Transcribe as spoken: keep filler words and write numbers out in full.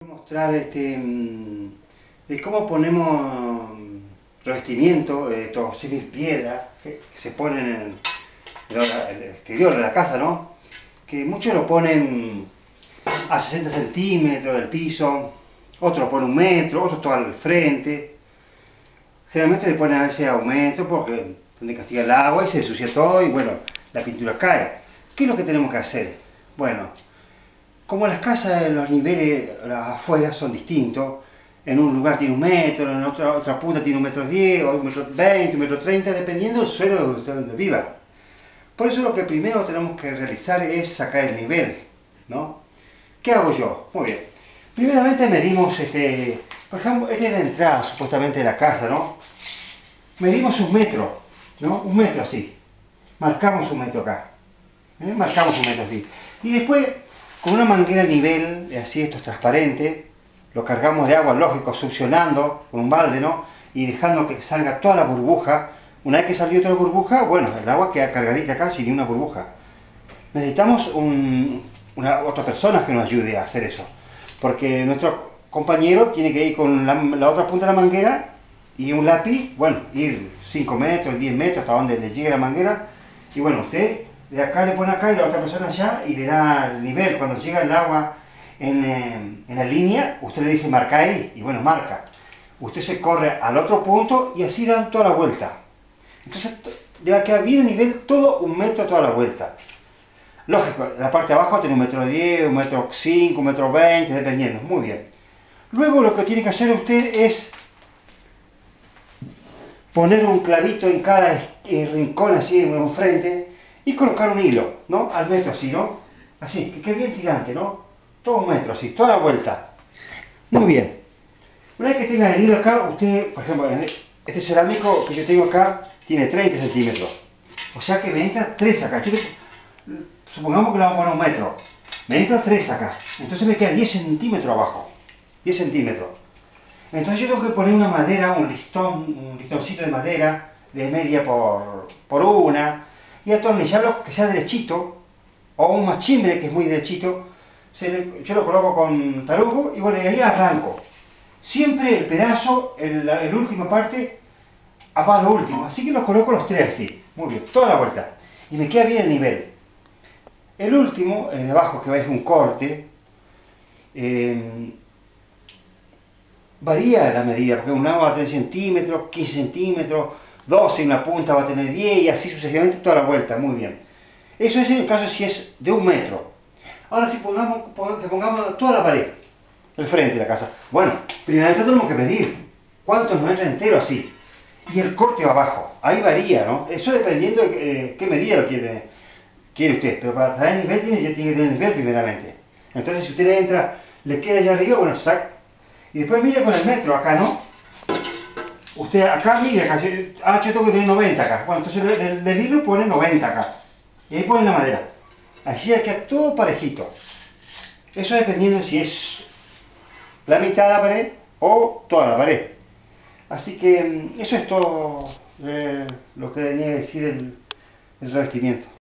Mostrar este mm, de cómo ponemos revestimiento, eh, estos símil piedras que, que se ponen en el, el exterior de la casa, ¿no? Que muchos lo ponen a sesenta centímetros del piso, otros lo ponen un metro, otros todo al frente. Generalmente le ponen a veces a un metro porque donde castiga el agua y se ensucia todo y bueno, la pintura cae. ¿Qué es lo que tenemos que hacer? Bueno, como las casas de los niveles afuera son distintos, en un lugar tiene un metro, en otra, otra punta tiene un metro diez, o un metro veinte, un metro treinta, dependiendo del suelo de usted donde viva. Por eso lo que primero tenemos que realizar es sacar el nivel, ¿no? ¿Qué hago yo? Muy bien. Primeramente medimos, este, por ejemplo, esta es la entrada supuestamente de la casa, ¿no? Medimos un metro, ¿no? Un metro así. Marcamos un metro acá. ¿eh? Marcamos un metro así. Y después, con una manguera a nivel, así esto es transparente, lo cargamos de agua, lógico, succionando con un balde, ¿no? Y dejando que salga toda la burbuja. Una vez que salió toda la burbuja, bueno, el agua queda cargadita acá sin ni una burbuja. Necesitamos un, una, otra persona que nos ayude a hacer eso. Porque nuestro compañero tiene que ir con la, la otra punta de la manguera y un lápiz, bueno, ir cinco metros, diez metros hasta donde le llegue la manguera. Y bueno, usted de acá le pone acá y la otra persona allá y le da el nivel. Cuando llega el agua en, eh, en la línea, usted le dice marca ahí y bueno, marca. Usted se corre al otro punto y así dan toda la vuelta. Entonces debe quedar bien el nivel todo un metro toda la vuelta. Lógico, la parte de abajo tiene un metro diez, un metro cinco, un metro veinte, dependiendo. Muy bien. Luego lo que tiene que hacer usted es poner un clavito en cada rincón así en un frente y colocar un hilo, ¿no? Al metro así, ¿no? Así, que quede bien tirante, ¿no? Todo un metro así, toda la vuelta. Muy bien. Una vez que tenga el hilo acá, usted, por ejemplo, este cerámico que yo tengo acá tiene treinta centímetros. O sea que me entra tres acá. Yo, supongamos que le vamos a poner un metro. Me entra tres acá. Entonces me queda diez centímetros abajo. diez centímetros. Entonces yo tengo que poner una madera, un listón, un listoncito de madera de media por, por una y atornillarlo que sea derechito o un machimbre que es muy derechito. Se le, yo lo coloco con tarugo y bueno, y ahí arranco. Siempre el pedazo, el, el última parte, va a lo último. Así que los coloco los tres así. Muy bien, toda la vuelta. Y me queda bien el nivel. El último, el de abajo, que es un corte, eh, varía la medida, porque un lado va a tener centímetros, quince centímetros, doce en la punta va a tener diez y así sucesivamente toda la vuelta. Muy bien. Eso es en el caso si es de un metro. Ahora si pongamos, que pongamos toda la pared, el frente de la casa. Bueno, primeramente tenemos que medir cuántos nos entra entero así. Y el corte va abajo. Ahí varía, ¿no? Eso dependiendo de eh, qué medida lo quiere, quiere usted. Pero para traer el nivel tiene, ya tiene que tener el nivel primeramente. Entonces si usted le entra, le queda allá arriba, bueno, saca. Y después mide con el metro acá, ¿no? Usted acá mide acá. Ah, yo tengo que tener noventa acá. Bueno, entonces del, del hilo pone noventa acá. Y ahí pone la madera. Así ya queda todo parejito. Eso dependiendo si es la mitad de la pared o toda la pared. Así que eso es todo eh, lo que le tenía que decir el, el revestimiento.